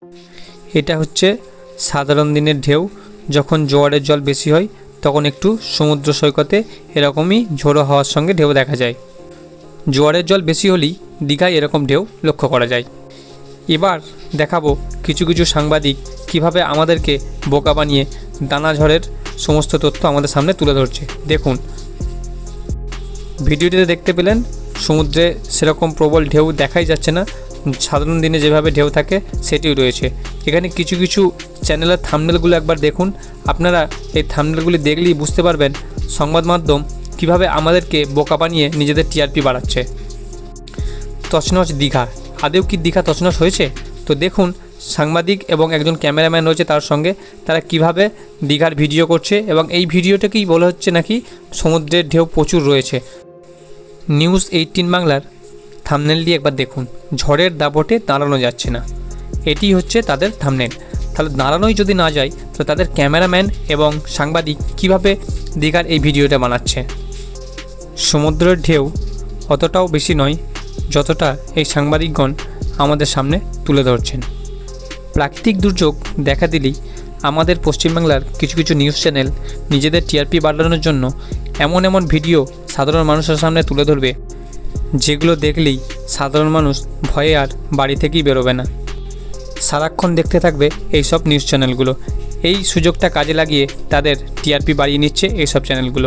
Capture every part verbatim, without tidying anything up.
এটা হচ্ছে সাধারণ দিনের ঢেউ। যখন জোয়ারের জল বেশি হয় তখন একটু সমুদ্র সৈকতে এরকমই ঝোড়ো হাওয়ার সঙ্গে ঢেউ দেখা যায়। জোয়ারের জল বেশি হলেই দীঘায় এরকম ঢেউ লক্ষ্য করা যায়। এবার দেখাবো কিছু কিছু সাংবাদিক কিভাবে আমাদেরকে বোকা বানিয়ে দানা ঝড়ের সমস্ত তথ্য আমাদের সামনে তুলে ধরছে। দেখুন, ভিডিওটিতে দেখতে পেলেন সমুদ্রে সেরকম প্রবল ঢেউ দেখাই যাচ্ছে না, সাধারণ দিনে যেভাবে ঢেউ থাকে সেটিও রয়েছে। এখানে কিছু কিছু চ্যানেলের থাম্বনেলগুলো একবার দেখুন। আপনারা এই থাম্বনেলগুলি দেখলেই বুঝতে পারবেন সংবাদ মাধ্যম কীভাবে আমাদেরকে বোকা বানিয়ে নিজেদের টিআরপি বাড়াচ্ছে। তছনছ দীঘা, আদেও কি দীঘা তছনছ হয়েছে? তো দেখুন, সাংবাদিক এবং একজন ক্যামেরাম্যান রয়েছে তার সঙ্গে, তারা কিভাবে দীঘার ভিডিও করছে এবং এই ভিডিওটাকেই বলা হচ্ছে নাকি সমুদ্রের ঢেউ প্রচুর রয়েছে। নিউজ এইটিন বাংলার থাম্বনেলটি একবার দেখুন, ঝড়ের দাপটে দাঁড়ানো যাচ্ছে না, এটি হচ্ছে তাদের থাম্বনেল। তাহলে দাঁড়ানোই যদি না যায় তো তাদের ক্যামেরাম্যান এবং সাংবাদিক কিভাবে দীঘার এই ভিডিওটা বানাচ্ছে। সমুদ্রের ঢেউ অতটাও বেশি নয় যতটা এই সাংবাদিকগণ আমাদের সামনে তুলে ধরছেন। প্রাকৃতিক দুর্যোগ দেখা দিলেই আমাদের পশ্চিমবাংলার কিছু কিছু নিউজ চ্যানেল নিজেদের টিআরপি বাড়ানোর জন্য এমন এমন ভিডিও সাধারণ মানুষের সামনে তুলে ধরবে যেগুলো দেখলেই সাধারণ মানুষ ভয়ে আর বাড়ি থেকেই বেরোবে না, সারাক্ষণ দেখতে থাকবে এই সব নিউজ চ্যানেলগুলো। এই সুযোগটা কাজে লাগিয়ে তাদের টিআরপি বাড়িয়ে নিচ্ছে এই সব চ্যানেলগুলো।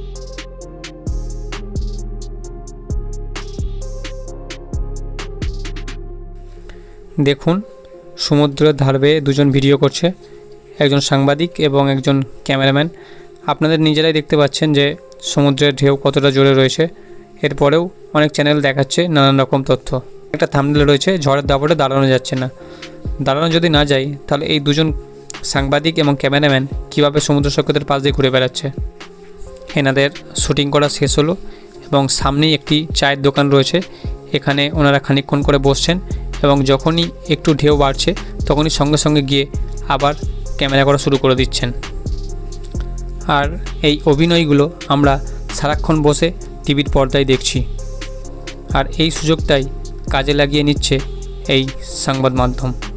দেখুন, সমুদ্রের ধার বেয়ে দুজন ভিডিও করছে, একজন সাংবাদিক এবং একজন ক্যামেরাম্যান। আপনাদের নিজেরাই দেখতে পাচ্ছেন যে সমুদ্রের ঢেউ কতটা জোরে রয়েছে। এরপরেও অনেক চ্যানেল দেখাচ্ছে নানান রকম তথ্য। একটা থাম্বনেল রয়েছে, ঝড়ের দাপটে দাঁড়ানো যাচ্ছে না। দাঁড়ানো যদি না যায় তাহলে এই দুজন সাংবাদিক এবং ক্যামেরাম্যান কীভাবে সমুদ্র সৈকতের পাশ দিয়ে ঘুরে বেড়াচ্ছে। এনাদের শ্যুটিং করা শেষ হলো এবং সামনেই একটি চায়ের দোকান রয়েছে, এখানে ওনারা খানিকক্ষণ করে বসছেন এবং যখনই একটু ঢেউ বাড়ছে তখনই সঙ্গে সঙ্গে গিয়ে আবার ক্যামেরা করা শুরু করে দিচ্ছেন। আর এই অভিনয়গুলো আমরা সারাক্ষণ বসে টিভির পর্দায় দেখছি, আর এই সুযোগটাই কাজে লাগিয়ে নিচ্ছে এই সংবাদ মাধ্যম।